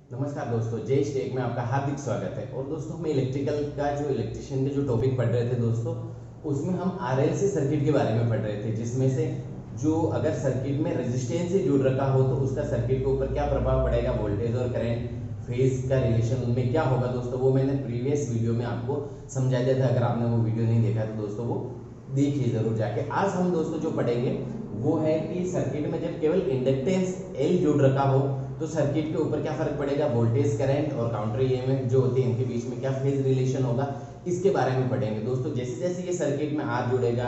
नमस्कार दोस्तों, जय स्टेक में आपका हार्दिक स्वागत है। और दोस्तों हम इलेक्ट्रिशियन के जो टॉपिक पढ़ रहे थे दोस्तों, उसमें हम आरएलसी सर्किट के बारे में पढ़ रहे थे, जिसमें से जो अगर सर्किट में रेजिस्टेंस से जुड़ रखा हो तो उसका सर्किट के ऊपर क्या प्रभाव पड़ेगा, वोल्टेज और करंट फेज का रिलेशन उनमें क्या होगा दोस्तों, वो मैंने प्रीवियस वीडियो में आपको समझा दिया था। अगर आपने वो वीडियो नहीं देखा तो दोस्तों वो देखिए जरूर जाके। आज हम दोस्तों जो पढ़ेंगे वो है कि सर्किट में जब केवल इंडक्टेंस एल जुड़ रखा हो तो सर्किट के ऊपर क्या फर्क पड़ेगा, वोल्टेज करंट और काउंटर ईएमएफ जो होते हैं इनके बीच में क्या फेज रिलेशन होगा, इसके बारे में पढ़ेंगे दोस्तों। जैसे जैसे ये सर्किट में आर जुड़ेगा,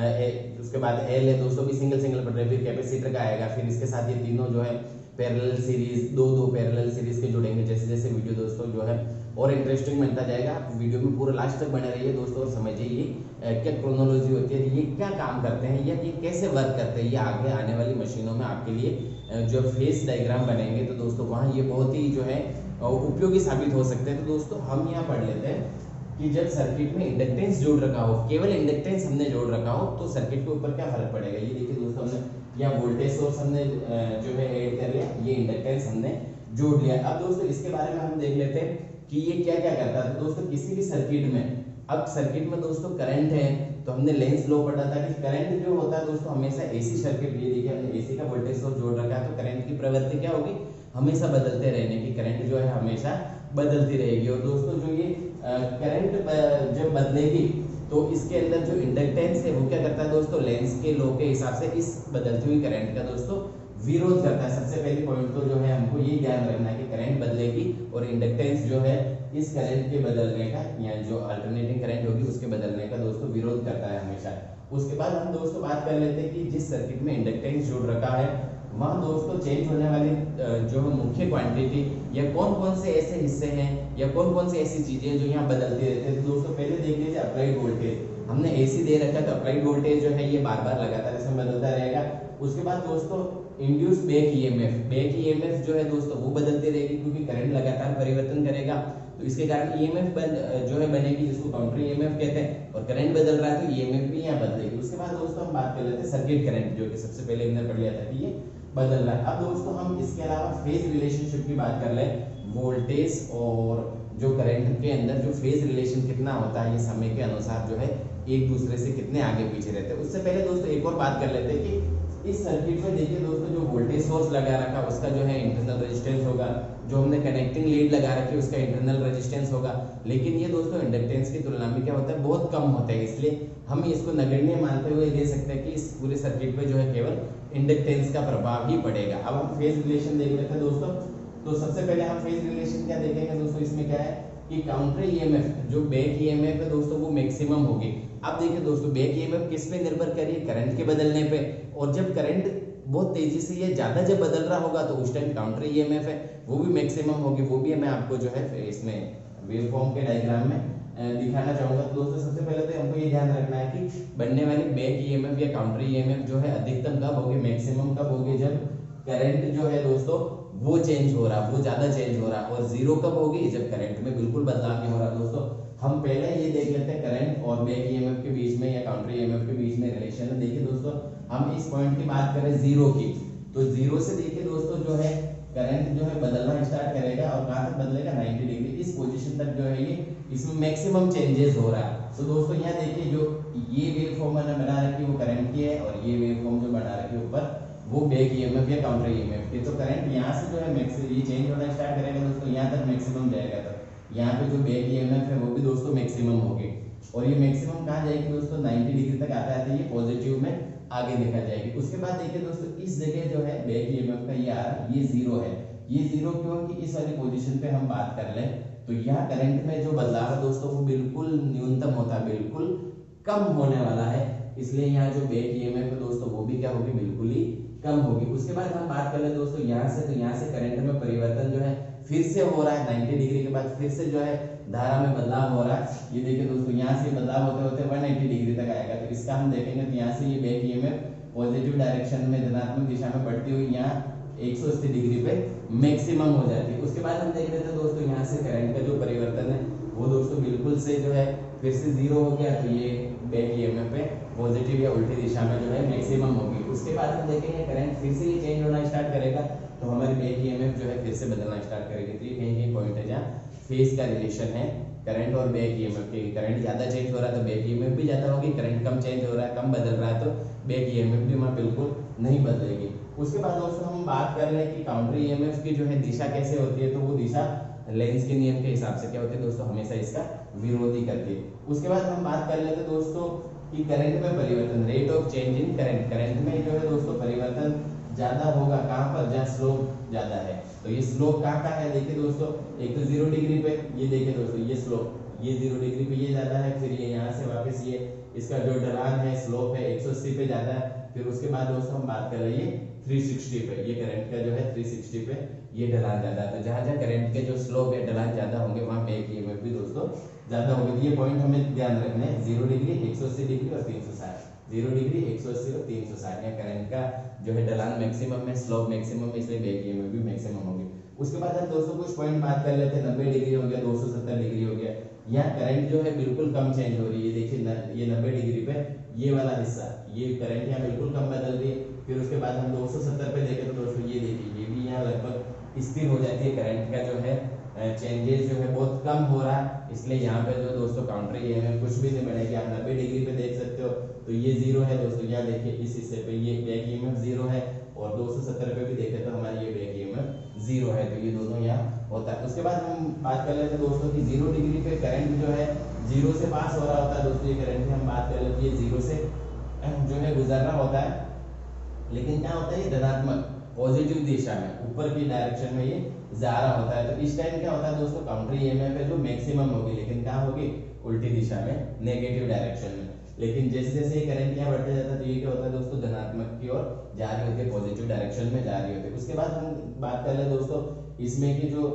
उसके बाद एल है दोस्तों भी सिंगल सिंगल पढ़ रहे, फिर कैपेसिटर का आएगा, फिर इसके साथ ये तीनों जो है पैरेलल सीरीज, दो पैरेलल सीरीज के जुड़ेंगे। जैसे जैसे वीडियो दोस्तों जो है और इंटरेस्टिंग बनता जाएगा, आप वीडियो में पूरा लास्ट तक बने रहिए दोस्तों और समझिए ये क्या क्रोनोलॉजी होती है, ये क्या काम करते हैं या ये कैसे वर्क करते हैं। ये आगे आने वाली मशीनों में आपके लिए जो फेस डायग्राम बनेंगे तो दोस्तों वहाँ ये बहुत ही जो है उपयोगी साबित हो सकते हैं। तो दोस्तों हम यहाँ पढ़ लेते हैं कि जब सर्किट में इंडक्टेंस जोड़ रखा हो, केवल इंडक्टेंस हमने जोड़ रखा हो तो सर्किट के ऊपर क्या फर्क पड़ेगा। ये देखिए दोस्तों, हमने या वोल्टेज सोर्स हमने जो है ऐड कर लिया, ये इंडक्टेंस हमने जोड़ लिया। अब दोस्तों इसके बारे में हम देख लेते हैं कि ये क्या क्या करता है। तो दोस्तों किसी भी सर्किट में, अब सर्किट में दोस्तों करंट है तो हमने लेंस लॉ पढ़ा था कि करंट जो होता है दोस्तों हमेशा एसी सर्किट, ये देखिए हमने एसी का वोल्टेज सोर्स जोड़ रखा है तो करंट की प्रवृत्ति क्या होगी, हमेशा बदलते रहने की, करंट जो है हमेशा बदलती रहेगी। और दोस्तों जो ये करंट जब बदलेगी तो इसके अंदर जो इंडक्टेंस है वो क्या करता है दोस्तों, लेंस के लॉ के हिसाब से इस बदलती हुई करंट का दोस्तों विरोध करता है। सबसे पहली पॉइंट तो जो है हमको ये ध्यान रखना है कि करंट बदलेगी और इंडक्टेंस जो है इस करंट के बदलने का या जो अल्टरनेटिंग करंट होगी उसके बदलने का दोस्तों विरोध करता है हमेशा। उसके बाद हम दोस्तों बात कर लेते हैं कि जिस सर्किट में इंडक्टेंस जुड़ रखा है वहाँ दोस्तों चेंज होने वाली जो है मुख्य क्वांटिटी या कौन कौन से ऐसे हिस्से हैं या कौन कौन सी ऐसी चीजें जो यहाँ बदलती रहती है। तो दोस्तों पहले देख लीजिए अप्लाइड वोल्टेज, हमने एसी दे रखा है तो अप्लाइड वोल्टेज जो है ये बार बार लगातार इसमें बदलता रहेगा। उसके बाद दोस्तों इंड्यूस बैक ईएमएफ जो है दोस्तों वो बदलती रहेगी क्योंकि करंट लगातार परिवर्तन करेगा तो इसके कारण ईएमएफ जो है बनेगी, जिसको काउंटर ईएमएफ कहते हैं। और करंट बदल रहा है तो ईएमएफ भी यहाँ बदलेगी। उसके बाद दोस्तों हम बात कर लेते हैं सर्किट करंट, जो कि सबसे पहले हमने पढ़ लिया था कि ये बदल रहा है। अब दोस्तों हम इसके अलावा फेज रिलेशनशिप की बात कर ले, वोल्टेज और जो करंट के अंदर जो फेज रिलेशन कितना होता है, ये समय के अनुसार जो है एक दूसरे से कितने आगे पीछे रहते हैं। उससे पहले दोस्तों एक और बात कर लेते हैं कि इस सर्किट में देखिए दोस्तों जो वोल्टेज सोर्स लगा रखा उसका जो है इंटरनल रेजिस्टेंस होगा, जो हमने कनेक्टिंग लीड लगा रखी है उसका इंटरनल रेजिस्टेंस होगा। लेकिन ये दोस्तों इंडक्टेंस की तुलना में क्या होता है, बहुत कम होता है, इसलिए हम इसको नगण्य मानते हुए ले सकते हैं कि इस पूरे सर्किट में जो है केवल इंडक्टेंस का प्रभाव ही पड़ेगा। अब हम फेज रिलेशन देख लेते हैं दोस्तों। तो सबसे पहले हम फेज रिलेशन क्या देखेंगे दोस्तों, इसमें क्या है कि काउंटर ईएमएफ जो बैक ईएमएफ है दोस्तों वो मैक्सिमम होगी। अब देखिए दोस्तों बैक ईएमएफ किस पे निर्भर करिए, करंट के बदलने पे। और जब करंट बहुत तेजी से या ज्यादा जब बदल रहा होगा तो उस टाइम काउंटर ईएमएफ है वो भी मैक्सिमम होगी। वो भी मैं आपको जो है इसमें वेवफॉर्म के डायग्राम में दिखाना चाहूंगा। तो दोस्तों सबसे पहले तो हमको ये ध्यान रखना है कि बनने वाली बैक ईएमएफ या काउंटर ईएमएफ जो है अधिकतम कब होगी, मैक्सिमम कब होगी, जब करंट जो है दोस्तों वो चेंज हो रहा, वो ज्यादा चेंज हो रहा। और जीरो कब होगी, जब करंट में बिल्कुल बदलाव नहीं हो रहा। दोस्तों हम पहले ये देख लेते हैं करंट और बैक ईएमएफ के बीच में या काउंटर ईएमएफ के बीच में रिलेशन है। देखिए दोस्तों हम इस पॉइंट की बात करें जीरो की, तो जीरो से देखिए दोस्तों जो है करंट जो है बदलना स्टार्ट करेगा और कहां तक बदलेगा, 90 डिग्री, इस पोजीशन तक जो है ये इसमें मैक्सिमम चेंजेस हो रहा है। तो दोस्तों यहाँ देखिए जो ये वेवफॉर्म मैंने बना रखी है वो करंट की है और ये वेवफॉर्म जो बना रखी है ऊपर वो बैक ईएमएफ या काउंटर ईएमएफ की। तो करंट यहाँ से जो है ये चेंज होना स्टार्ट करेगा दोस्तों, यहाँ तक मैक्सिमम जाएगा। तो यहाँ पे जो बैक ईएमएफ है वो भी दोस्तों मैक्सिमम होगी और ये मैक्सिमम कहाँ जाएगी दोस्तों, 90 डिग्री तक आता है, तो ये पॉजिटिव में आगे निकल जाएगी। उसके बाद देखिए दोस्तों इस जगह जो है बैक ईएमएफ का ये आ रहा है, ये जीरो है। ये जीरो क्यों कि इस वाली पोजीशन पे हम बात कर लें तो यहाँ करंट में जो बदलाव है दोस्तों वो बिल्कुल न्यूनतम होता है, बिल्कुल कम होने वाला है। इसलिए यहाँ जो बैक ईएमएफ है दोस्तों वो भी क्या होगी, बिल्कुल ही कम होगी। उसके बाद हम बात कर ले दोस्तों यहाँ से, तो यहाँ से करंट में परिवर्तन जो है फिर से हो रहा है, 90 डिग्री के बाद फिर से जो है धारा में बदलाव हो रहा है। ये देखिए दोस्तों यहाँ से बदलाव होते होते 180 डिग्री तक आएगा। तो इसका हम देखेंगे तो यहाँ से ये बैक ईएमएफ पॉजिटिव डायरेक्शन में धनात्मक दिशा में बढ़ती हुई यहाँ 180 डिग्री पे मैक्सिमम हो जाती है। उसके बाद हम देख लेते हैं दोस्तों यहाँ से करंट का जो परिवर्तन है वो दोस्तों बिल्कुल से जो है फिर से जीरो हो गया, तो ये बैक ईएमएफ पे पॉजिटिव या उल्टी दिशा में जो है मैक्सिमम होगी। उसके बाद हम देखेंगे करंट फिर से ये चेंज होना स्टार्ट करेगा, तो हमारी बैक ईएमएफ जो है फिर से बदलना स्टार्ट करेगी। तो ये कहीं पॉइंट है जहाँ फेज का रिलेशन है करंट और बैक ईएमएफ के। करंट ज्यादा चेंज हो रहा है तो बैक ईएमएफ भी ज्यादा होगी, करंट कम चेंज हो रहा है, कम बदल रहा है, तो बैक ईएमएफ भी वहाँ बिल्कुल नहीं बदलेगी। उसके बाद दोस्तों हम बात कर रहे हैं कि काउंटर ईएमएफ की जो है दिशा कैसे होती है, तो वो दिशा लेंस के नियम के हिसाब से क्या होती है दोस्तों, हमेशा इसका विरोधी करती है। उसके बाद हम बात कर लेते हैं दोस्तों कि करंट में परिवर्तन, rate of change in current. Current में जो है दोस्तों परिवर्तन ज्यादा होगा कहाँ पर, जहाँ स्लोप ज्यादा है। तो ये स्लोप कहाँ का है, देखिए दोस्तों, एक तो 0 डिग्री पे, ये देखिए दोस्तों ये स्लोप, ये 0 डिग्री पे ये ज्यादा है, फिर ये यहाँ से वापस ये इसका जो ढलान है स्लोप है 180 पे ज्यादा है, फिर उसके बाद दोस्तों हम बात कर रहे हैं 360 पे, ये करंट का जो है 360 पे ये ढलान ज्यादा है। तो जहाँ जहाँ करंट के जो स्लोप है ढलान ज्यादा होंगे वहाँ बैक ईएमएफ भी दोस्तों ज्यादा होगी। तो ये पॉइंट हमें ध्यान रखना है, 0 डिग्री 180 डिग्री और 360, 0 डिग्री 180 और 360, या करंट का जो है ढलान मैक्सिमम में, स्लोप मैक्सिमम में, इसलिए बैक ईएमएफ भी मैक्सिमम होगी। उसके बाद हम दोस्तों कुछ पॉइंट बात कर लेते हैं, 90 डिग्री हो गया, 270 डिग्री हो गया, यहाँ करंट जो है बिल्कुल कम चेंज हो रही है। देखिए ये 90 डिग्री पे ये वाला हिस्सा, ये करंट यहाँ बिल्कुल कम बदल रही है। फिर उसके बाद हम 270 पे देखें तो दोस्तों ये देखिए, ये भी यहाँ लगभग स्थिर हो जाती है, करंट का जो है चेंजेस जो है बहुत कम हो रहा है, इसलिए यहाँ पे जो दोस्तों काउंटर ईएमएफ कुछ भी नहीं बढ़ेगी। आप 90 डिग्री पे देख सकते हो तो ये 0 है दोस्तों, यहाँ देखिए इस हिस्से पे ये बैक ईएमएफ 0 है, और 270 पे भी देखें तो हमारी ये बैक ईएमएफ 0 है, तो ये दोनों यहाँ होता है। उसके बाद हम बात कर लेते हैं दोस्तों कि 0 डिग्री पे करंट जो है 0 से पास हो रहा होता है दोस्तों, ये करंट की हम बात कर लेते हैं, ये 0 से जो है गुजर रहा होता है, लेकिन क्या होता है ये धनात्मक पॉजिटिव दिशा में ऊपर की डायरेक्शन में ये जा रहा होता है। तो इस टाइम क्या होता है दोस्तों, काउंटर ईएमएफ है जो मैक्सिमम होगी, लेकिन कहाँ होगी, उल्टी दिशा में, नेगेटिव डायरेक्शन में। लेकिन जैसे जैसे ये करंट यहाँ बढ़ते जाता है तो ये क्या होता है दोस्तों, धनात्मक की ओर जा रही होती है, पॉजिटिव डायरेक्शन में जा रही होती है। उसके बाद हम बात कर ले दोस्तों इसमें की जो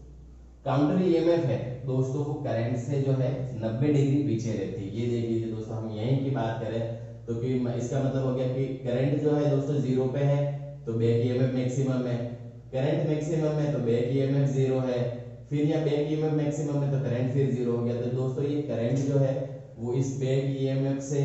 काउंटर ईएमएफ है दोस्तों, वो करंट से जो है 90 डिग्री पीछे रहती है। ये देख लीजिए दोस्तों, हम यहीं की बात करें तो कि इसका मतलब हो गया कि करंट जो है दोस्तों 0 पे है तो बैक ईएमएफ मैक्सिमम है, करंट मैक्सिमम है तो बैक ईएमएफ 0 है, फिर यहाँ बैक ईएमएफ मैक्सिमम है तो करंट फिर 0 हो गया। तो दोस्तों ये करंट जो है वो इस बैक ईएमएफ से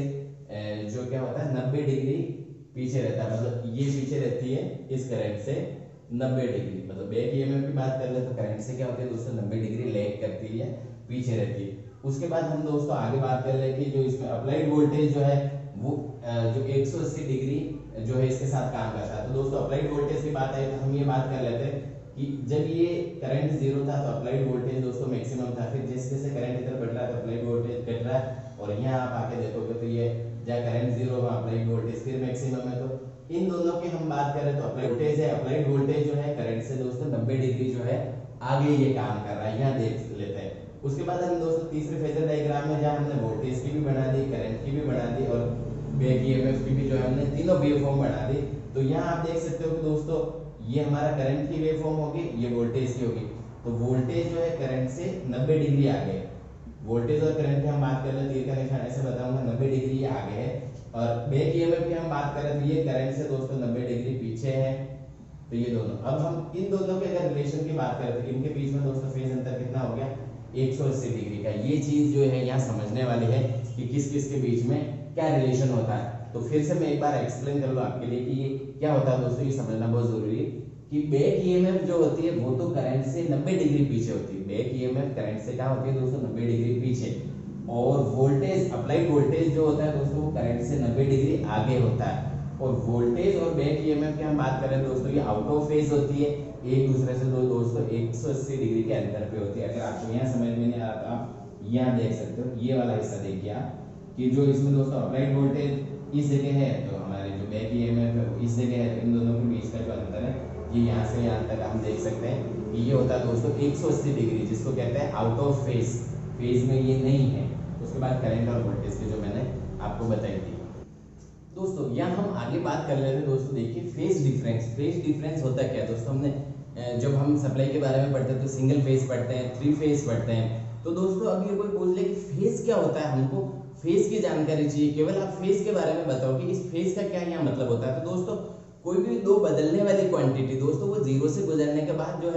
जो क्या होता है 90 डिग्री पीछे रहता है, मतलब ये पीछे रहती है इस करंट से 90 डिग्री, मतलब बैक ईएमएफ की बात कर ले तो करंट से क्या होती है दोस्तों 90 डिग्री लैग करती है, पीछे रहती है। उसके बाद हम दोस्तों आगे बात कर ले कि जो इसमें अप्लाइड वोल्टेज जो है वो जो 180 डिग्री जो है इसके साथ काम करता है। तो दोस्तों अप्लाइड वोल्टेज की बात है तो हम ये बात कर लेते हैं कि जब ये करंट 0 था तो अप्लाइड वोल्टेज दोस्तों मैक्सिमम था, फिर जैसे जैसे करंट इधर बढ़ रहा है तो अप्लाइड वोल्टेज घट रहा है, और यहाँ आप आके देखोगे तो ये जहाँ करंट 0 है अप्लाइड वोल्टेज फिर मैक्सिमम है। तो इन दोनों की हम बात करें तो अप्लाइड वोल्टेज है, अप्लाइड वोल्टेज जो है करंट से दोस्तों 90 डिग्री जो है आगे ये काम कर रहा है, यहाँ देख लेते हैं। उसके बाद हम दोस्तों तीसरे फेजर डायग्राम में जहाँ हमने वोल्टेज की भी बना दी, करंट की भी बना दी और बैक ईएमएफ की भी जो है हमने तीनों वेवफॉर्म बना दी। तो यहाँ आप देख सकते हो कि दोस्तों ये हमारा करंट की वेवफॉर्म होगी, ये वोल्टेज की होगी। तो वोल्टेज जो है करंट से 90 डिग्री आगे, वोल्टेज और करंट की हम बात कर रहे तीर का निशान ऐसे बताऊंगा 90 डिग्री आगे है, और बैक ईएमएफ की हम बात करें तो ये करंट से दोस्तों 90 डिग्री पीछे है। तो ये दोनों, अब हम इन दोनों के अगर रिलेशन की बात करें तो इनके बीच में दोस्तों फेज अंतर कितना हो गया, 180 डिग्री का। ये चीज जो है यहाँ समझने वाली है कि किस किस के बीच में क्या रिलेशन होता है। तो फिर से मैं एक बार एक्सप्लेन कर लूं आपके लिए कि ये क्या होता है दोस्तों, ये समझना बहुत जरूरी है कि बैक ईएमएफ जो होती है वो तो करंट से 90 डिग्री पीछे होती है। बैक ईएमएफ करंट से क्या होती है दोस्तों 90 डिग्री पीछे, और वोल्टेज अप्लाइड वोल्टेज जो होता है दोस्तों वो करंट से 90 डिग्री आगे होता है। और वोल्टेज और बैक ईएमएफ की हम बात करें दोस्तों ये आउट ऑफ फेज होती है, एक दूसरे से दोस्तों 180 डिग्री के अंतर पे होती है। अगर आपको यहाँ समझ में नहीं आता आप यहाँ देख सकते हो, ये वाला हिस्सा देखिए आप कि जो इसमें दोस्तों अप्लाइड वोल्टेज इस जगह है तो हमारे जो बैक ईएमएफ है वो इस जगह है, तो इन दोनों के बीच का जो अंतर है ये यहाँ से यहाँ तक हम देख सकते हैं कि ये होता है दोस्तों 180 डिग्री, जिसको कहते हैं आउट ऑफ फेज, फेज में ये नहीं है। उसके बाद करंट और वोल्टेज की जो मैंने आपको बताई थी दोस्तों। यहाँ हम आगे बात कर लेते हैं दोस्तों, देखिए फेज डिफरेंस। फेज डिफरेंस होता है क्या दोस्तों, हमने जब हम सप्लाई के बारे में पढ़ते हैं तो सिंगल फेज पढ़ते हैं, 3 फेज पढ़ते हैं। तो दोस्तों अभी कोई पूछ ले कि फेज क्या होता है, हमको फेज की जानकारी चाहिए, केवल आप फेज के बारे में बताओ कि इस फेज का क्या यहाँ मतलब होता है। तो दोस्तों कोई भी दो बदलने वाली क्वांटिटी दोस्तों वो 0 से गुजरने के बाद जो है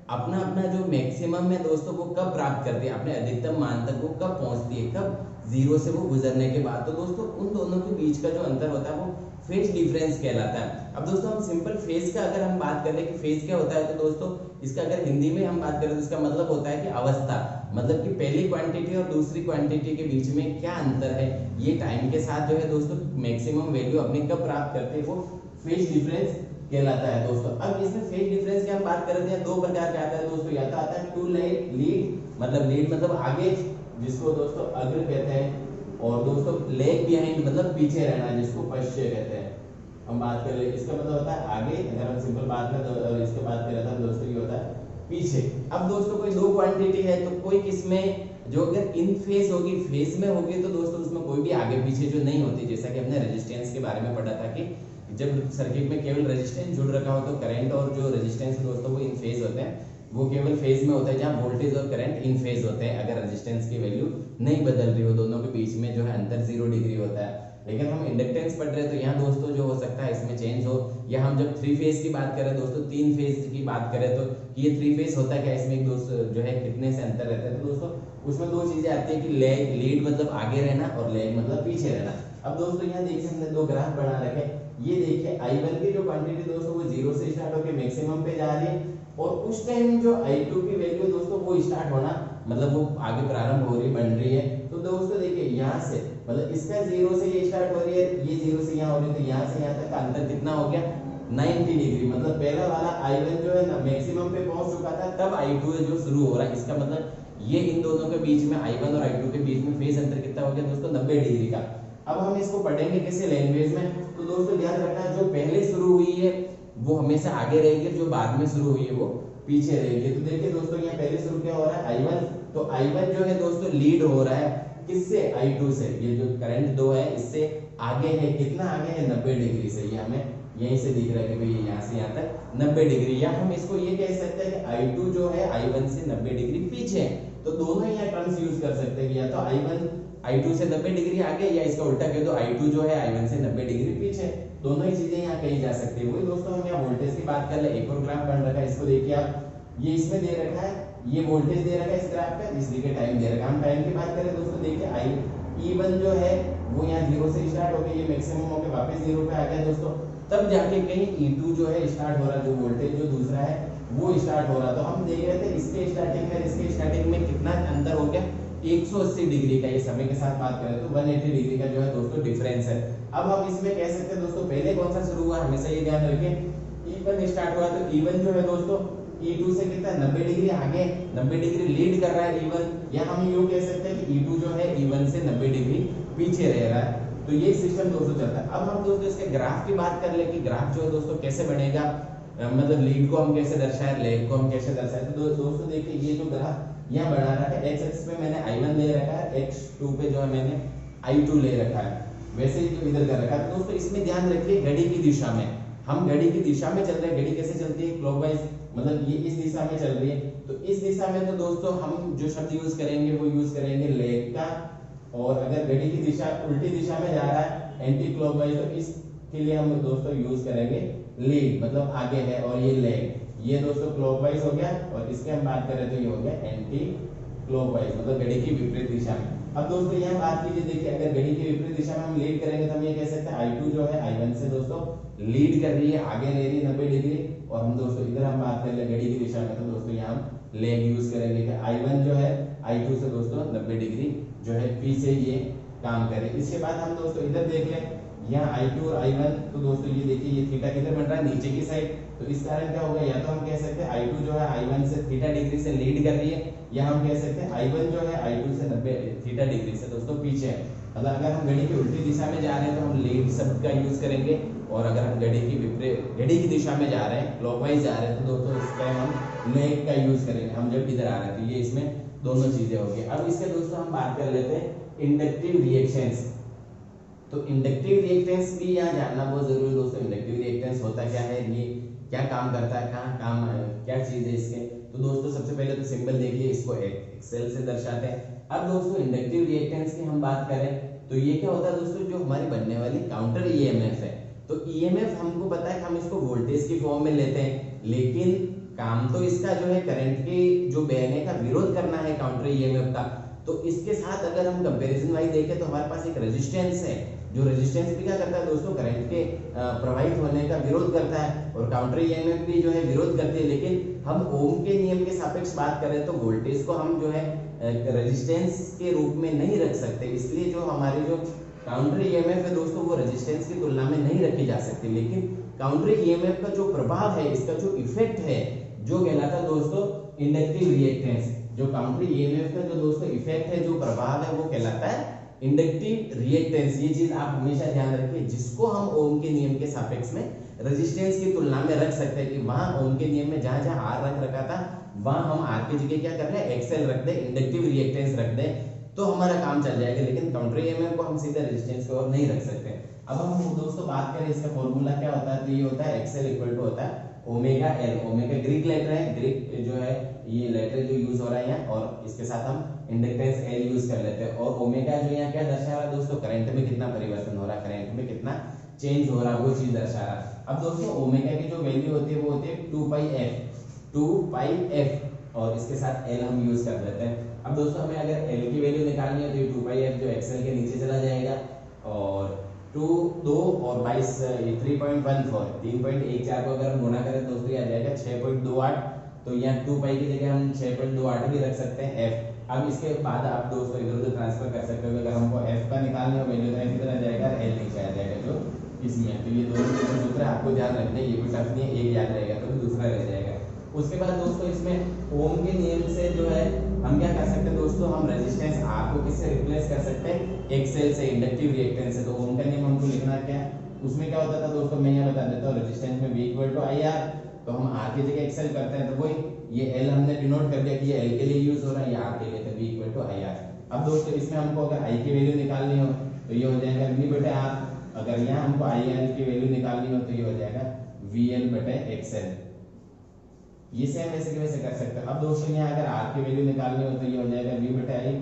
अपना अपना जो मैक्सिमम है दोस्तों वो कब प्राप्त करती है, अपने अधिकतम मान तक वो कब पहुंचती है, कब जीरो से वो गुजरने के बाद। तो दोस्तों उन दोनों के बीच का जो अंतर होता है वो फेज डिफरेंस कहलाता है। अब दोस्तों हम सिंपल फेज का अगर हम बात करें कि फेज क्या होता है, तो दोस्तों इसका अगर हिंदी में हम बात करें तो इसका मतलब होता है कि अवस्था, मतलब कि पहली क्वांटिटी और दूसरी क्वांटिटी के बीच में क्या अंतर है, ये टाइम के साथ जो है दोस्तों मैक्सिमम वैल्यू अपनी कब प्राप्त करते हैं, वो फेज डिफरेंस कहलाता है दोस्तों। अब इसमें फेज डिफरेंस की हम बात करते हैं, दो प्रकार का आता है दोस्तों, या तो आता है टू लीड, लीड मतलब आगे, जिसको दोस्तों अग्र कहते हैं, और दोस्तों लेग बिहाइंड मतलब पीछे रहना, जिसको पश्य कहते हैं। हम बात कर ले, इसका मतलब होता है आगे, अगर हम सिंपल बात करें तो इसके बात करें तो दोस्तों ये होता है पीछे। अब दोस्तों कोई दो क्वांटिटी है तो कोई किसमें जो अगर इन फेज होगी, फेज में होगी, तो दोस्तों उसमें कोई भी आगे पीछे जो नहीं होती, जैसा कि हमने रेजिस्टेंस के बारे में पढ़ा था कि जब सर्किट में केवल रेजिस्टेंस जुड़ रखा हो तो करंट और जो रेजिस्टेंस है दोस्तों वो इन फेज होते हैं, वो केवल फेज में होता है जहां वोल्टेज और करंट इन फेज होते हैं, अगर रेजिस्टेंस की वैल्यू नहीं बदल रही हो, दोनों के बीच में जो है अंतर 0 डिग्री होता है। लेकिन हम इंडक्टेंस पढ़ रहे हैं तो यहाँ दोस्तों जो हो सकता है इसमें चेंज हो, या हम जब 3 फेज की बात करें दोस्तों, 3 फेज की बात करें तो ये 3 फेज होता है क्या, इसमें एक दोस्त जो है कितने से अंतर रहता है, तो दोस्तों उसमें दो चीजें आती है कि लीड मतलब आगे रहना और लेग मतलब पीछे रहना। अब दोस्तों यहाँ देखिए हमने दो ग्राफ बना रखे, ये देखिए I1 की जो क्वांटिटी दोस्तों वो 0 से स्टार्ट होकर मैक्सिमम पे जा रही है, और उस टाइम जो I2 की वैल्यू दोस्तों वो स्टार्ट होना, मतलब वो आगे प्रारंभ हो रही, बन रही है। तो दोस्तों देखिए यहाँ से मतलब इसका 0 से ये स्टार्ट हो रही है, ये 0 से यहाँ हो रही है, तो यहाँ से यहाँ तक का अंतर कितना हो गया, 90 डिग्री। मतलब पहला वाला I1 जो है ना मैक्सिमम पे पहुंच चुका था, तब I2 है जो शुरू हो रहा है। इसका मतलब ये इन दोनों के बीच में I1 और I2 के बीच में फेज अंतर कितना हो गया दोस्तों, 90 डिग्री का। अब हम इसको पढ़ेंगे कैसे, लैंग्वेज में। तो दोस्तों ध्यान रखना जो पहले शुरू हुई है वो हमेशा आगे रहेगी, जो बाद में शुरू हुई है वो पीछे रहेगी। तो देखिए दोस्तों यहाँ पहले शुरू क्या हो रहा है, I1, तो I1 जो है दोस्तों लीड हो रहा है किससे, I2 से। ये जो करंट दो है इससे आगे है, कितना आगे है, 90 डिग्री से। ये हमें यहीं से दिख रहा है कि भाई यहाँ से यहाँ तक 90 डिग्री, या हम इसको ये कह सकते हैं कि I2 जो है I1 से 90 डिग्री पीछे है। तो दोनों यहाँ टर्म्स यूज कर सकते हैं, या तो I2 से 90 डिग्री आगे, या इसका उल्टा कह दो I2 जो है I1 से 90 डिग्री पीछे। दोनों ही चीजें यहाँ कही जा सकती है। वही दोस्तों हम यहाँ वोल्टेज की बात कर ले, एक और ग्राफ बन रखा है, इसको देखिए आप, ये इसमें दे रखा है, ये वोल्टेज दे रखा है इस ग्राफ पे, इसलिए के टाइम दे रखा है। हम टाइम की बात करें दोस्तों, देखिए E1 जो है वो यहाँ 0 से स्टार्ट होकर ये मैक्सिमम होकर वापस 0 पे आ गया दोस्तों, तब जाके कहीं E2 जो है स्टार्ट हो रहा, जो वोल्टेज जो दूसरा है वो स्टार्ट हो रहा। तो हम देख रहे थे इसके स्टार्टिंग में इसके स्टार्टिंग में कितना अंतर हो गया, 180 डिग्री का। ये समय के साथ बात करें तो 180 डिग्री का जो है दोस्तों डिफरेंस है। अब हम इसमें कह सकते हैं दोस्तों पहले कौन सा शुरू हुआ, हमेशा ये ध्यान रखें, E1 स्टार्ट हुआ, तो E1 जो है दोस्तों E2 से कितना 90 डिग्री आगे, 90 डिग्री लीड कर रहा है E1, या हम यूं कह सकते हैं कि E2 जो है E1 से 90 डिग्री पीछे रह रहा है। तो ये सिस्टम दोस्तों चलता है। अब हम दोस्तों इसके ग्राफ की बात कर ले कि ग्राफ जो है दोस्तों कैसे बनेगा, मतलब लीड को हम कैसे दर्शाएं, लेग को हम कैसे दर्शाएं। तो दोस्तों देखिए ये जो ग्राफ यहाँ बना रखा है, एक्स एक्सिस पे मैंने I1 ले रखा है, x2 पे जो है मैंने I2 ले रखा है, वैसे ही जो इधर कर रखा है। तो दोस्तों इसमें ध्यान रखिए घड़ी की दिशा में, हम घड़ी की दिशा में चल रहे हैं। घड़ी कैसे चलती है, क्लॉकवाइज, मतलब ये इस दिशा में चल रही है। तो इस दिशा में तो दोस्तों हम जो शब्द यूज करेंगे वो यूज करेंगे लेग का, और अगर घड़ी की दिशा उल्टी दिशा में जा रहा है एंटी क्लॉकवाइज, तो इसके लिए हम दोस्तों यूज करेंगे लीड, मतलब आगे है, और ये लेग, ये दोस्तों क्लॉकवाइज हो गया, और इसके हम बात करें तो ये हो गया एंटी क्लॉकवाइज, मतलब घड़ी की विपरीत दिशा में। अब दोस्तों यहाँ बात कीजिए, देखिए अगर घड़ी की विपरीत दिशा में हम लीड करेंगे तो हम ये कह सकते हैं I2 जो है I1 से दोस्तों लीड कर रही है, आगे ले रही है 90 डिग्री, और हम दोस्तों इधर हम बात कर ले घड़ी की दिशा में, तो दोस्तों यहाँ हम लेग यूज करेंगे कि I1 जो है I2 से दोस्तों 90 डिग्री जो है पीछे ये काम करे। इसके बाद हम दोस्तों इधर देख लें, यहाँ I2 और I1, तो दोस्तों ये देखिए ये थीटा किधर बन रहा है, नीचे की साइड। तो इस कारण क्या होगा, या तो हम कह सकते हैं I2 जो है I1 से थीटा डिग्री से लीड कर रही है, या हम कह सकते हैं I1 जो है I2 से 90 थीटा डिग्री से दोस्तों पीछे है। मतलब अगर हम घड़ी की उल्टी दिशा में जा रहे हैं तो हम लीड शब्द का यूज करेंगे, और अगर हम घड़ी की दिशा में जा रहे हैं, क्लॉकवाइज जा रहे हैं, तो दोस्तों इस टाइम हम लेग का यूज करेंगे, हम जब इधर आ रहे हैं। तो ये इसमें दोनों चीजें होगी। अब इसके दोस्तों हम बात कर लेते हैं इंडक्टिव रिएक्शंस। तो इंडक्टिव रिएक्टेंस भी यहाँ जानना बहुत जरूरी है दोस्तों। इंडक्टिव रिएक्टेंस होता क्या है, ये क्या काम करता है, कहाँ काम है, क्या चीज है इसके। तो दोस्तों सबसे पहले तो सिंबल देखिए, इसको एक्सेल से दर्शाते हैं। अब दोस्तों इंडक्टिव रिएक्टेंस की हम बात करें तो ये क्या होता है दोस्तों, जो हमारी बनने वाली काउंटर ईएमएफ है। तो ईएमएफ हमको पता है कि हम इसको वोल्टेज की फॉर्म में लेते हैं, लेकिन काम तो इसका जो है करंट के जो बहने का विरोध करना है काउंटर ईएमएफ का, तो इसके साथ अगर हम कंपैरिजन वाइज देखें तो हमारे पास एक रेजिस्टेंस है, जो रेजिस्टेंस भी क्या करता है दोस्तों, करंट के प्रवाहित होने का विरोध करता है, और काउंटर ईएमएफ भी जो है विरोध करती है। लेकिन हम ओम के नियम के सापेक्ष बात करें तो वोल्टेज को हम जो है रेजिस्टेंस के रूप में नहीं रख सकते, इसलिए जो हमारी जो काउंटर ईएमएफ है दोस्तों वो रेजिस्टेंस की तुलना में नहीं रखी जा सकती। लेकिन काउंटर ईएमएफ का जो प्रभाव है, इसका जो इफेक्ट है, जो कहलाता है दोस्तों इंडक्टिव रिएक्टेंस, जो काउंटर ईएमएफ का जो दोस्तों इफेक्ट है, जो प्रभाव है, वो कहलाता है इंडक्टिव रिएक्टेंस। ये चीज आप हमेशा ध्यान रखिए, जिसको हम ओम के नियम के सापेक्ष में रेजिस्टेंस की तुलना में रख सकते हैं कि वहां ओम के नियम में जहां जहां आर रख रखा था वहां हम आर की जगह क्या कर रहे हैं, एक्सएल रख दे, इंडक्टिव रिएक्टेंस रख दे, तो हमारा काम चल जाएगा। लेकिन काउंटर ईएमएफ को हम सीधे रेजिस्टेंस की ओर नहीं रख सकते। अब हम दोस्तों बात करें इसका फॉर्मूला क्या होता है, तो ये होता है एक्सएल इक्वल टू होता है omega L. Omega Greek letter है, ग्रीक जो है ये लेटर जो यूज हो रहा है यहाँ, और इसके साथ हम इंडक्टेंस एल यूज कर लेते हैं। और ओमेगा जो यहाँ क्या दर्शा रहा है दोस्तों, करंट में कितना परिवर्तन हो रहा है, करंट में कितना चेंज हो रहा है, वो चीज दर्शा रहा है। अब दोस्तों ओमेगा की जो वैल्यू होती है वो होती है 2 पाई एफ, और इसके साथ एल हम यूज कर लेते हैं। अब दोस्तों हमें अगर एल की वैल्यू निकालनी है तो ये 2 पाई एफ जो एक्सएल के नीचे चला जाएगा, और 2 और 22 3.14 3.14 को अगर हम गुणा करें दोस्तों ये आ जाएगा 6.28, तो यहाँ 2 पाई की जगह हम 6.28 भी रख सकते हैं एफ। अब इसके बाद आप दोस्तों इधर उधर ट्रांसफर कर सकते हो, अगर हमको एफ का निकालना है वैल्यू तो एफ इधर आ जाएगा, एल नीचे आ जाएगा जो इसमें। तो ये दोनों सूत्र आपको ध्यान रखना है, ये भी टफ नहीं है, एक याद रहेगा तो दूसरा रह जाएगा। उसके बाद दोस्तों इसमें ओम के नियम से जो है हम क्या कर सकते हैं दोस्तों, हम रेजिस्टेंस आर को किससे रिप्लेस कर सकते हैं, एक्सएल से, इंडक्टिव रिएक्टेंस से। तो ओम का नियम हमको लिखना क्या है, उसमें क्या होता था दोस्तों, मैं यहाँ बता देता हूँ, रेजिस्टेंस में V equal to I R, तो हम आर की जगह एक्सएल करते हैं, तो वही ये एल हमने डिनोट कर दिया कि ये एल के लिए यूज हो रहा है, ये आर के लिए, तो V equal to I R. अब दोस्तों इसमें हमको अगर आई की वैल्यू निकालनी हो तो ये हो जाएगा V बटे आर, अगर यहाँ हमको आई एल की वैल्यू निकालनी हो तो ये हो जाएगा VL बटे एक्सएल। ये सेम वैसे के वैसे कर सकते हैं। अब दोस्तों यहाँ अगर आर की वैल्यू निकालनी हो तो ये हो जाएगा V बटे आई,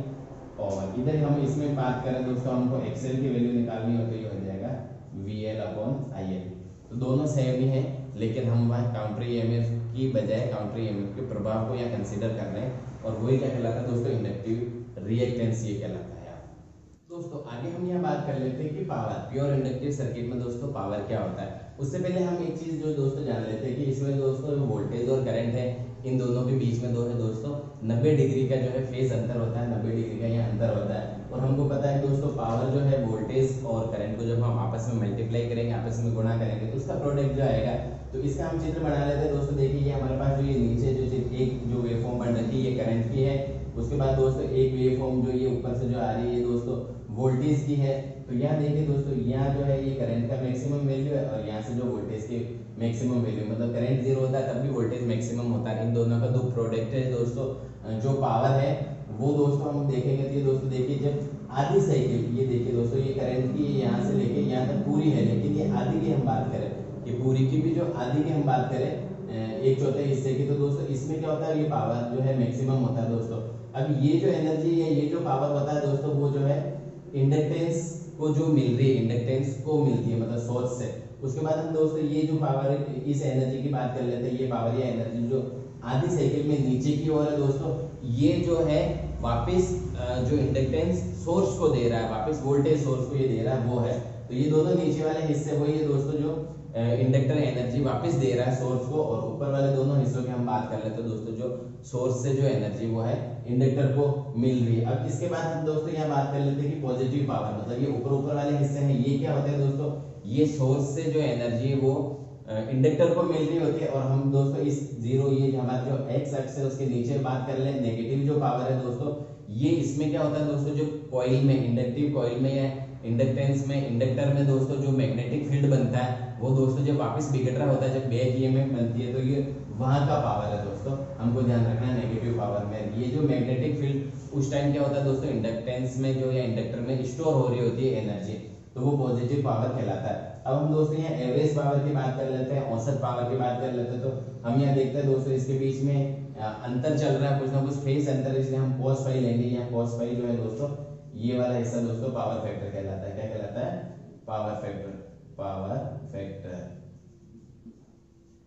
और इधर हम इसमें बात करें दोस्तों हमको एक्सएल की वैल्यू निकालनी हो तो ये हो जाएगा VL अपॉन IL। तो दोनों सेम ही है, लेकिन हम वहाँ काउंटर ईएमएफ की बजाय काउंटर ईएमएफ के प्रभाव को यहाँ कंसीडर कर रहे हैं, और वही क्या कहलाता है दोस्तों, इंडक्टिव रिएक्टेंस ये कहलाता है। दोस्तों आगे हम यहाँ बात कर लेते हैं कि पावर, प्योर इंडक्टिव सर्किट में दोस्तों पावर क्या होता है। उससे पहले हम एक चीज जो दोस्तों जान लेते हैं कि इसमें दोस्तों जो वोल्टेज और करंट है, इन दोनों के बीच में दोस्तों 90 डिग्री का जो है फेज अंतर होता है, 90 डिग्री का यहाँ अंतर होता है। और हमको पता है दोस्तों पावर जो है वोल्टेज और करंट को जब हम आपस में मल्टीप्लाई करेंगे, आपस में गुणा करेंगे, तो उसका प्रोडक्ट जो आएगा। तो इसका हम चित्र बना लेते हैं दोस्तों। देखिए ये हमारे पास जो ये नीचे जो एक जो वेवफॉर्म बन रखी है ये करंट की है, उसके बाद दोस्तों एक वेवफॉर्म जो ये ऊपर से जो आ रही है दोस्तों वोल्टेज की है। तो यहाँ देखिए दोस्तों, यहाँ जो है ये करंट का मैक्सिमम वैल्यू है, और यहाँ से जो वोल्टेज की मैक्सिमम वैल्यू, मतलब करंट 0 होता है तब भी वोल्टेज मैक्सिमम होता है। इन दोनों का दो प्रोडक्ट है दोस्तों, जो पावर है वो दोस्तों हम देखेंगे। तो ये दोस्तों देखिए जब आधी साइकिल, ये देखिए दोस्तों ये करंट की यहाँ से लेके यहाँ तक पूरी है, लेकिन ये आधी की हम बात करें, ये पूरी की भी जो आधी की हम बात करें 1/4 हिस्से की, तो दोस्तों इसमें क्या होता है, ये पावर जो है मैक्सिमम होता है दोस्तों। अब ये जो एनर्जी है, ये जो पावर होता है दोस्तों, वो जो है इंडक्टेंस को जो मिल रही है, इंडक्टेंस को मिलती है मतलब सोर्स से। उसके बाद हम दोस्तों ये जो पावर है, इस एनर्जी की बात कर लेते हैं। ये पावर या एनर्जी जो आधी साइकिल में नीचे की ओर है दोस्तों, ये जो है वापस जो इंडक्टेंस सोर्स को दे रहा है, वापस वोल्टेज सोर्स को ये दे रहा है, वो है। तो ये दोनों नीचे वाले हिस्से वही है दोस्तों, जो इंडक्टर एनर्जी वापस दे रहा है सोर्स को, और ऊपर वाले दोनों हिस्सों की हम बात कर लेते हैं दोस्तों, जो सोर्स से जो एनर्जी वो है इंडक्टर को मिल रही है। अब इसके बाद हम दोस्तों यहाँ बात कर लेते हैं कि पॉजिटिव पावर, मतलब ये ऊपर वाले हिस्से हैं, ये क्या होता है दोस्तों, ये सोर्स से जो एनर्जी है वो इंडक्टर को मिल रही होती है। और हम दोस्तों इस जीरो, ये हमारा जो एक्स एक्स है उसके नीचे बात कर ले नेगेटिव जो पावर है दोस्तों, ये इसमें क्या होता है दोस्तों, जो कॉइल में, इंडक्टिव कॉइल में या इंडक्टेंस में, इंडक्टर में दोस्तों जो मैग्नेटिक फील्ड बनता है वो दोस्तों जब वापस बिगड़ रहा होता है, जब बैक ईएमएफ बनती है, तो ये वहां का पावर है दोस्तों, हमको ध्यान रखना है नेगेटिव पावर में। ये जो मैग्नेटिक फील्ड उस टाइम क्या होता है दोस्तों, इंडक्टेंस में जो या इंडक्टर में स्टोर हो रही होती है एनर्जी, तो वो पॉजिटिव पावर कहलाता है। अब हम दोस्तों यहाँ एवरेज पावर की बात कर लेते हैं, औसत पावर की बात कर लेते हैं। तो हम यहाँ देखते हैं दोस्तों इसके बीच में अंतर चल रहा है, कुछ ना कुछ फेज अंतर, इसलिए हम cos फाई लेंगे। यहाँ cos फाई जो है दोस्तों, ये वाला हिस्सा दोस्तों पावर फैक्टर कहलाता है। क्या कहलाता है, पावर फैक्टर, पावर फैक्टर।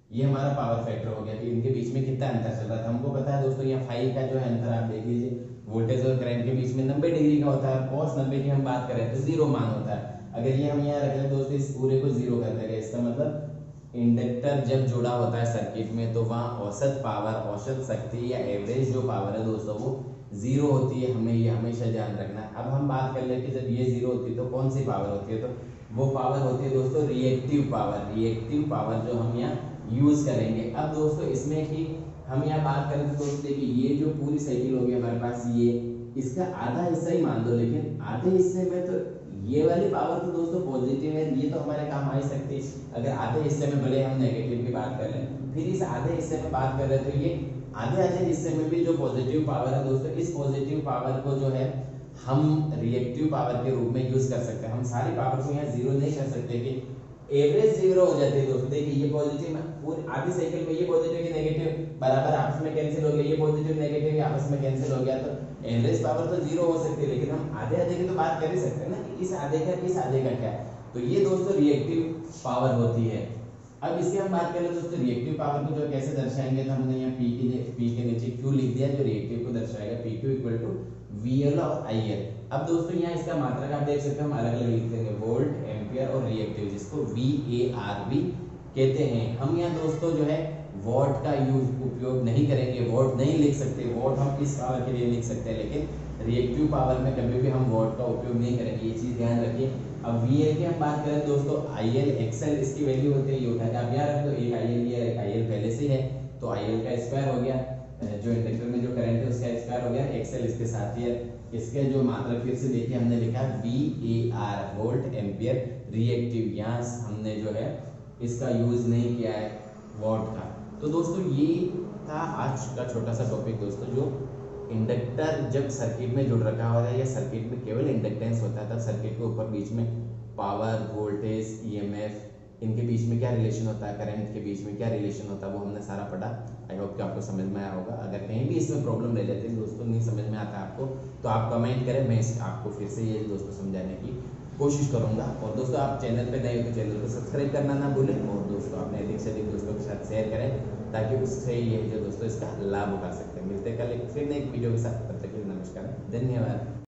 ये हमारा पावर फैक्टर हो गया कि इनके बीच में कितना अंतर चल रहा था। हमको पता है दोस्तों यहाँ फाई का जो है अंतर आप देख लीजिए, वोल्टेज और करंट के बीच में 90 डिग्री का होता है। cos 90 की हम बात करें तो 0 मान होता है। अगर ये हम यहाँ रख लें दोस्तों, इस पूरे को 0 कर देंगे, इसका मतलब इंडक्टर जब जुड़ा होता है सर्किट में तो वहाँ औसत पावर, औसत शक्ति या एवरेज जो पावर है दोस्तों वो 0 होती है। हमें ये हमेशा ध्यान रखना है। अब हम बात कर ले कि जब ये 0 होती है तो कौन सी पावर होती है, तो वो पावर होती है दोस्तों रिएक्टिव पावर। रिएक्टिव पावर जो हम यहाँ यूज करेंगे। अब दोस्तों इसमें कि हम यहाँ बात करें तो दोस्तों देखिए, ये जो पूरी साइकिल होगी हमारे पास, ये इसका आधा हिस्सा ही मान दो, लेकिन आधे हिस्से में तो ये वाली पावर तो दोस्तों पॉजिटिव है, ये तो हमारे काम आ ही सकती है। अगर आधे हिस्से में भले हम नेगेटिव की बात कर लें, फिर इस आधे हिस्से में बात कर रहे तो ये आधे आधे हिस्से में भी जो पॉजिटिव पावर है दोस्तों, इस पॉजिटिव पावर को जो है हम रिएक्टिव पावर के रूप में यूज कर सकते हैं। हम सारी पावर को यहाँ 0 नहीं कर सकते कि एवरेज 0 हो जाती है दोस्तों। देखिए ये पॉजिटिव पूरी आधी साइकिल में ये पॉजिटिव की नेगेटिव बराबर आपस में कैंसिल हो गया, ये पॉजिटिव नेगेटिव आपस में कैंसिल हो गया, तो एवरेज पावर तो 0 हो सकती है, लेकिन हम आधे आधे की तो बात कर ही सकते हैं ना कि इस आधे का इस आधे का क्या है। तो ये दोस्तों रिएक्टिव पावर होती है। अब इसकी हम बात करें दोस्तों, रिएक्टिव पावर को जो कैसे दर्शाएंगे, तो हमने यहाँ P के नीचे Q लिख दिया जो रिएक्टिव को दर्शाएगा। PQ इक्वल टू VL और IL। अब दोस्तों यहाँ इसका मात्रक आप देख सकते हैं, हम अलग अलग लिख देंगे, वोल्ट, एम्पियर और रिएक्टिव, जिसको VAR भी कहते हैं। हम यहाँ दोस्तों जो है वॉट का उपयोग नहीं करेंगे, वॉट नहीं लिख सकते, वॉट हम इस पावर के लिए लिख सकते हैं, लेकिन रिएक्टिव पावर में कभी भी हम वॉट का उपयोग नहीं करेंगे, ये चीज ध्यान रखिए। अब VL की हम बात करें दोस्तों, IL XL इसकी वैल्यू होती है, ये उठा के आप यहाँ रख दो, एक IL ये एक IL पहले से है तो IL का स्क्वायर हो गया, जो इंडक्टर में जो करंट है उसका स्क्वायर हो गया, XL इसके साथ ही है। इसके जो मात्रक फिर से देखिए हमने लिखा VAR, वोल्ट, एम्पियर, रिएक्टिव, यहाँ हमने जो है इसका यूज नहीं किया है वॉट का। तो दोस्तों ये था आज का छोटा सा टॉपिक दोस्तों, जो इंडक्टर जब सर्किट में जुड़ रखा होता है या सर्किट में केवल इंडक्टेंस होता है, तब सर्किट के ऊपर बीच में पावर, वोल्टेज, EMF इनके बीच में क्या रिलेशन होता है, करंट के बीच में क्या रिलेशन होता है, वो हमने सारा पढ़ा। आई होप कि आपको समझ में आया होगा। अगर कहीं भी इसमें प्रॉब्लम रह जाती है दोस्तों, नहीं समझ में आता आपको, तो आप कमेंट करें, मैं आपको फिर से ये दोस्तों समझाने की कोशिश करूंगा। और दोस्तों आप चैनल पे नए हो तो चैनल को सब्सक्राइब करना ना भूलें, और दोस्तों अपने अधिक से अधिक दोस्तों के साथ शेयर करें, ताकि उससे ये जो दोस्तों इसका लाभ उठा सकते हैं। मिलते कल फिर नए वीडियो के साथ, तब तक के लिए नमस्कार, धन्यवाद।